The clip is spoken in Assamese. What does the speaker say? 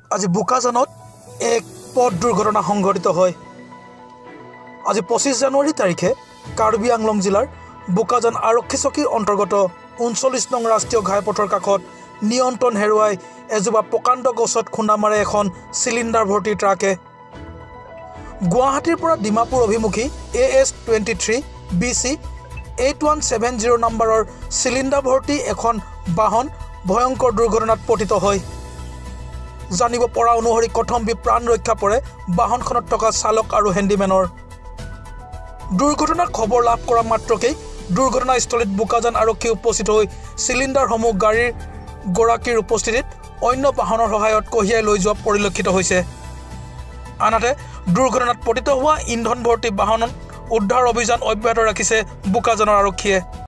আজি বোকাজানত এক পথ দুৰ্ঘটনা সংঘটিত হয়। আজি 25 জানুৱাৰী তাৰিখে কাৰ্বি আংলং জিলাৰ বোকাজান আৰক্ষী চকীৰ অন্তৰ্গত 39 নং ৰাষ্ট্ৰীয় ঘাইপথৰ কাষত নিয়ন্ত্ৰণ হেৰুৱাই এজোপা প্ৰকাণ্ড গছত খুন্দা মাৰে এখন চিলিণ্ডাৰ ভৰ্তি ট্ৰাকে। গুৱাহাটীৰ পৰা ডিমাপুৰ অভিমুখী AS23 BC 8170 নম্বৰৰ চিলিণ্ডাৰ ভৰ্তি এখন বাহন ভয়ংকৰ দুৰ্ঘটনাত পতিত হয়। জানিব পৰা অনুসৰি কথমপি প্ৰাণ ৰক্ষা পৰে বাহনখনত থকা চালক আৰু হেণ্ডিমেনৰ। দুৰ্ঘটনাৰ খবৰ লাভ কৰা মাত্ৰকেই দুৰ্ঘটনাস্থলীত বোকাজান আৰক্ষী উপস্থিত হৈ চিলিণ্ডাৰসমূহ গাড়ীৰ গৰাকীৰ উপস্থিতিত অন্য বাহনৰ সহায়ত কঢ়িয়াই লৈ যোৱা পৰিলক্ষিত হৈছে। আনহাতে দুৰ্ঘটনাত পতিত হোৱা ইন্ধন ভৰ্তি বাহনত উদ্ধাৰ অভিযান অব্যাহত ৰাখিছে বোকাজানৰ আৰক্ষীয়ে।